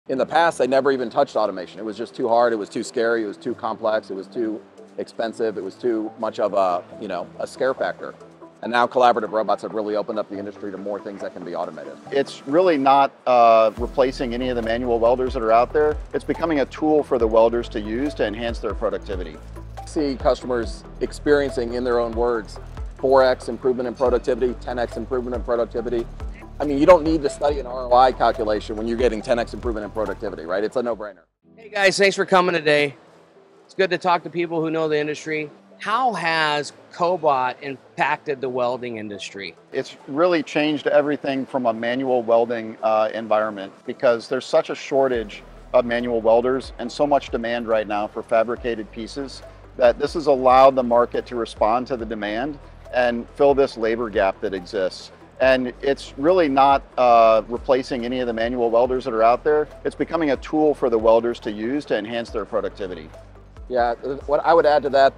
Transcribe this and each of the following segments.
In the past, they never even touched automation. It was just too hard, it was too scary, it was too complex, it was too expensive, it was too much of a, a scare factor. And now collaborative robots have really opened up the industry to more things that can be automated. It's really not replacing any of the manual welders that are out there. It's becoming a tool for the welders to use to enhance their productivity. See customers experiencing, in their own words, 4x improvement in productivity, 10x improvement in productivity. I mean, you don't need to study an ROI calculation when you're getting 10x improvement in productivity, right? It's a no-brainer. Hey guys, thanks for coming today. It's good to talk to people who know the industry. How has Cobot impacted the welding industry? It's really changed everything from a manual welding environment because there's such a shortage of manual welders and so much demand right now for fabricated pieces that this has allowed the market to respond to the demand and fill this labor gap that exists. And it's really not replacing any of the manual welders that are out there. It's becoming a tool for the welders to use to enhance their productivity. Yeah, what I would add to that,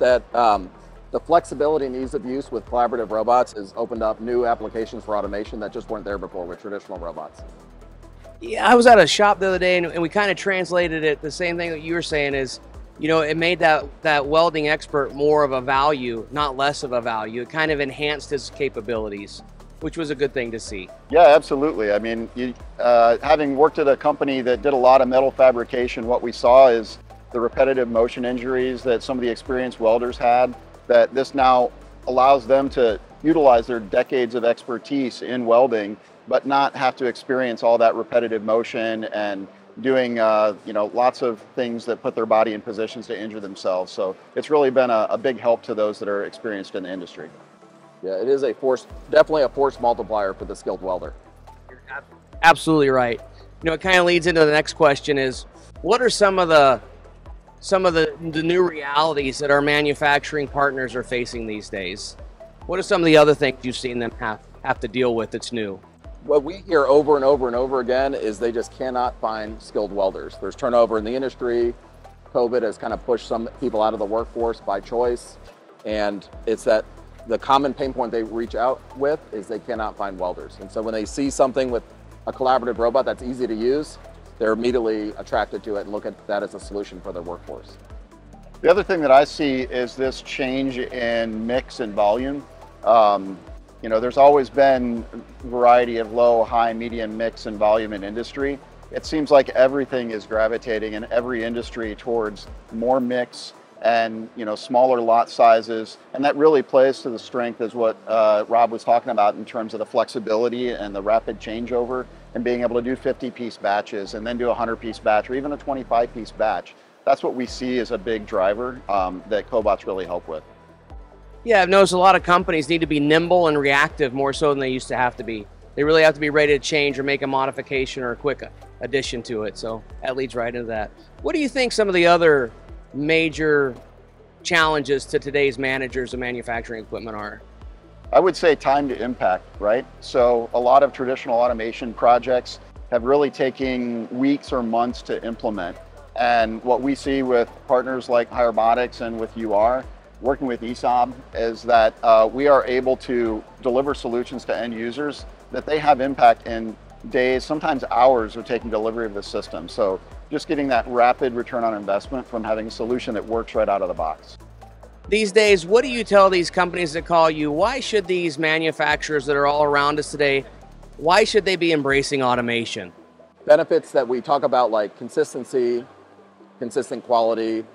the flexibility and ease of use with collaborative robots has opened up new applications for automation that just weren't there before with traditional robots. Yeah, I was at a shop the other day and we kind of translated it. The same thing that you were saying is, it made that welding expert more of a value, not less of a value. It kind of enhanced his capabilities, which was a good thing to see. Yeah, absolutely. I mean, having worked at a company that did a lot of metal fabrication, what we saw is the repetitive motion injuries that some of the experienced welders had, that this now allows them to utilize their decades of expertise in welding, but not have to experience all that repetitive motion and doing lots of things that put their body in positions to injure themselves. So it's really been a big help to those that are experienced in the industry. Yeah, it is definitely a force multiplier for the skilled welder. You're absolutely right. It kind of leads into the next question is, what are some of the new realities that our manufacturing partners are facing these days? What are some of the other things you've seen them have to deal with that's new? What we hear over and over and over again is they just cannot find skilled welders. There's turnover in the industry. COVID has kind of pushed some people out of the workforce by choice. And it's that the common pain point they reach out with is they cannot find welders. And so when they see something with a collaborative robot that's easy to use, they're immediately attracted to it and look at that as a solution for their workforce. The other thing that I see is this change in mix and volume. There's always been a variety of low, high, medium mix and volume in industry. It seems like everything is gravitating in every industry towards more mix and smaller lot sizes, and that really plays to the strength as what Rob was talking about in terms of the flexibility and the rapid changeover and being able to do 50-piece batches and then do a 100-piece batch or even a 25-piece batch. That's what we see as a big driver that Cobots really help with. Yeah, I've noticed a lot of companies need to be nimble and reactive more so than they used to have to be. They really have to be ready to change or make a modification or a quick addition to it. So that leads right into that. What do you think some of the other major challenges to today's managers of manufacturing equipment are? I would say time to impact, right? So a lot of traditional automation projects have really taken weeks or months to implement. And what we see with partners like Hirebotics and with working with ESAB, is that we are able to deliver solutions to end users that they have impact in days, sometimes hours of taking delivery of the system. So just getting that rapid return on investment from having a solution that works right out of the box. These days, what do you tell these companies that call you? Why should these manufacturers that are all around us today, why should they be embracing automation? Benefits that we talk about, like consistency, consistent quality.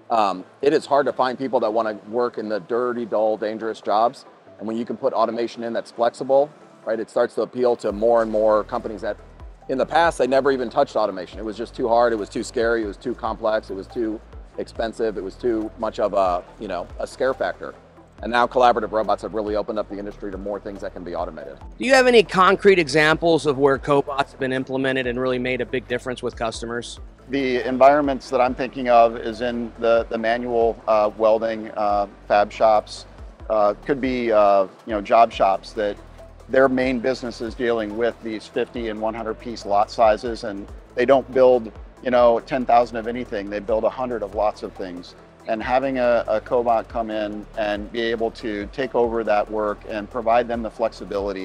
It is hard to find people that want to work in the dirty, dull, dangerous jobs. And when you can put automation in that's flexible, right, it starts to appeal to more and more companies that in the past, they never even touched automation. It was just too hard, it was too scary, it was too complex, it was too expensive, it was too much of a, a scare factor. And now collaborative robots have really opened up the industry to more things that can be automated. Do you have any concrete examples of where Cobots have been implemented and really made a big difference with customers? The environments that I'm thinking of is in the manual welding fab shops. Could be job shops that their main business is dealing with these 50 and 100 piece lot sizes, and they don't build 10,000 of anything, they build 100 of lots of things. And having a Cobot come in and be able to take over that work and provide them the flexibility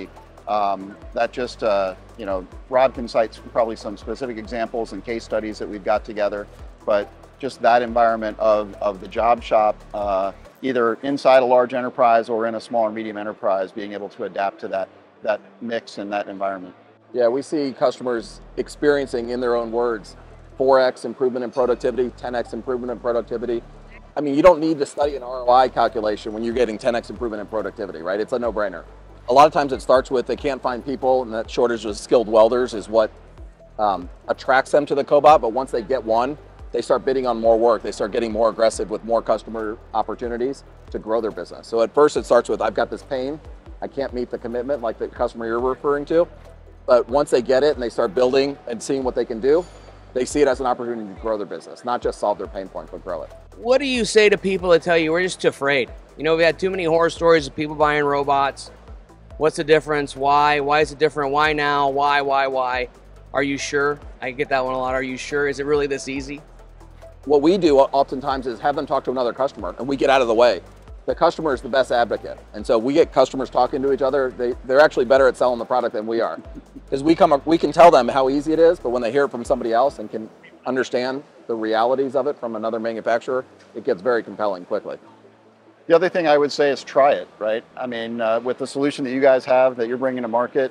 That just, you know, Rob can cite probably some specific examples and case studies that we've got together, but just that environment of the job shop, either inside a large enterprise or in a small or medium enterprise, being able to adapt to that mix and that environment. Yeah, we see customers experiencing, in their own words, 4x improvement in productivity, 10x improvement in productivity. I mean, you don't need to study an ROI calculation when you're getting 10x improvement in productivity, right? It's a no-brainer. A lot of times it starts with they can't find people, and that shortage of skilled welders is what attracts them to the Cobot. But once they get one, they start bidding on more work. They start getting more aggressive with more customer opportunities to grow their business. So at first it starts with, I've got this pain, I can't meet the commitment like the customer you're referring to. But once they get it and they start building and seeing what they can do, they see it as an opportunity to grow their business, not just solve their pain point, but grow it. What do you say to people that tell you we're just too afraid? You know, we've had too many horror stories of people buying robots. What's the difference? Why? Why is it different? Why now? Why? Are you sure? I get that one a lot. Are you sure? Is it really this easy? What we do oftentimes is have them talk to another customer, and we get out of the way. The customer is the best advocate. And so we get customers talking to each other. They're actually better at selling the product than we are. Because we can tell them how easy it is, but when they hear it from somebody else and can understand the realities of it from another manufacturer, it gets very compelling quickly. The other thing I would say is try it, right? I mean, with the solution that you guys have that you're bringing to market,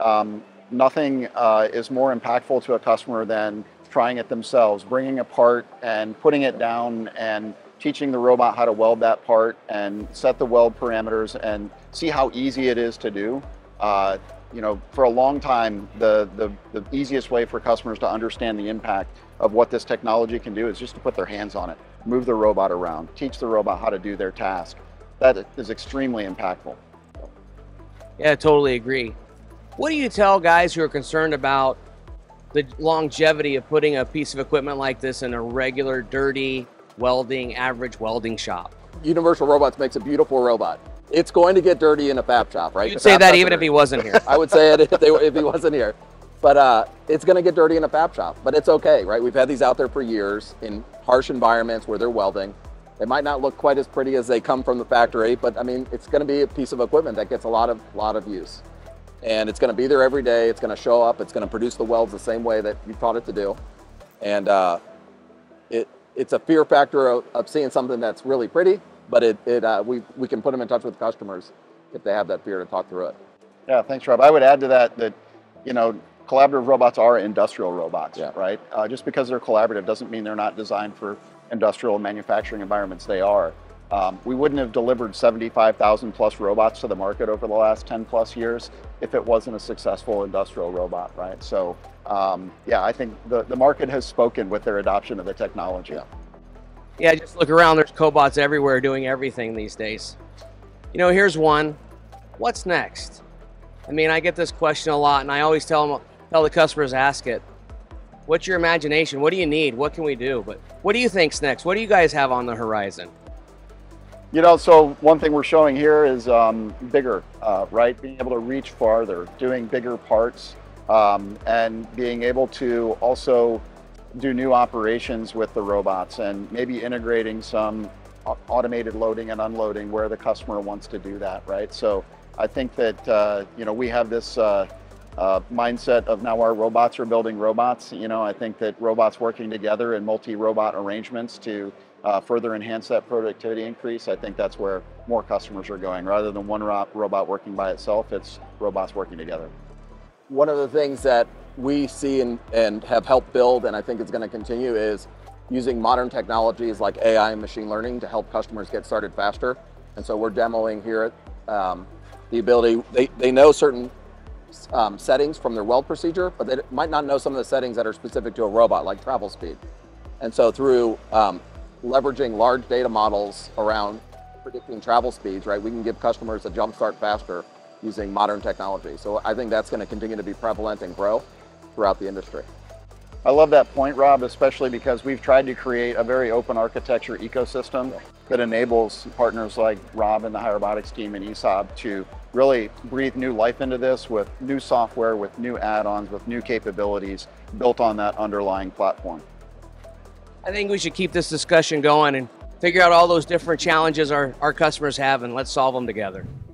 nothing is more impactful to a customer than trying it themselves, bringing a part and putting it down and teaching the robot how to weld that part and set the weld parameters and see how easy it is to do. You know, for a long time, the easiest way for customers to understand the impact of what this technology can do is just to put their hands on it, move the robot around, teach the robot how to do their task. That is extremely impactful. Yeah, I totally agree. What do you tell guys who are concerned about the longevity of putting a piece of equipment like this in a regular, dirty, average welding shop? Universal Robots makes a beautiful robot. It's going to get dirty in a fab shop, right? You'd say that even if he wasn't here. I would say it if he wasn't here. But it's going to get dirty in a fab shop, but it's okay, right? We've had these out there for years in harsh environments where they're welding. They might not look quite as pretty as they come from the factory, but I mean, it's going to be a piece of equipment that gets a lot of use. And it's going to be there every day. It's going to show up. It's going to produce the welds the same way that you taught it to do. And it's a fear factor of seeing something that's really pretty, but we can put them in touch with customers if they have that fear to talk through it. Yeah, thanks, Rob. I would add to that, you know, collaborative robots are industrial robots, yeah. Right? Just because they're collaborative doesn't mean they're not designed for industrial manufacturing environments. They are. We wouldn't have delivered 75,000 plus robots to the market over the last 10 plus years if it wasn't a successful industrial robot, right? So, yeah, I think the market has spoken with their adoption of the technology. Yeah, just look around. There's cobots everywhere doing everything these days. You know, here's one. What's next? I mean, I get this question a lot, and I always tell the customers, ask it. What's your imagination? What do you need? What can we do? But what do you think's next? What do you guys have on the horizon? You know, so one thing we're showing here is bigger, right? Being able to reach farther, doing bigger parts, and being able to also do new operations with the robots and maybe integrating some automated loading and unloading where the customer wants to do that, right? So I think that, you know, we have this mindset of now our robots are building robots. You know, I think that robots working together in multi-robot arrangements to further enhance that productivity increase, I think that's where more customers are going. Rather than one robot working by itself, it's robots working together. One of the things that we see and have helped build, and I think it's going to continue, is using modern technologies like AI and machine learning to help customers get started faster. And so we're demoing here the ability, they know certain settings from their weld procedure, but they might not know some of the settings that are specific to a robot, like travel speed. And so through leveraging large data models around predicting travel speeds, right, we can give customers a jump start faster using modern technology. So I think that's going to continue to be prevalent and grow throughout the industry. I love that point, Rob, especially because we've tried to create a very open architecture ecosystem that enables partners like Rob and the Hirebotics team and ESAB to really breathe new life into this with new software, with new add-ons, with new capabilities built on that underlying platform. I think we should keep this discussion going and figure out all those different challenges our customers have, and let's solve them together.